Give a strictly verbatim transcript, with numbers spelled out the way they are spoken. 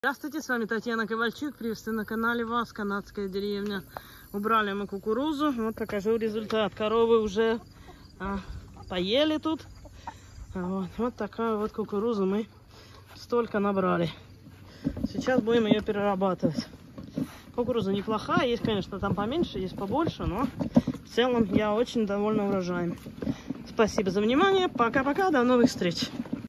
Здравствуйте, с вами Татьяна Ковальчук. Приветствую на канале вас, канадская деревня. Убрали мы кукурузу. Вот покажу результат. Коровы уже а, поели тут. Вот, вот такая вот кукурузу мы столько набрали. Сейчас будем ее перерабатывать. Кукуруза неплохая. Есть, конечно, там поменьше, есть побольше. Но в целом я очень довольна урожаем. Спасибо за внимание. Пока-пока. До новых встреч.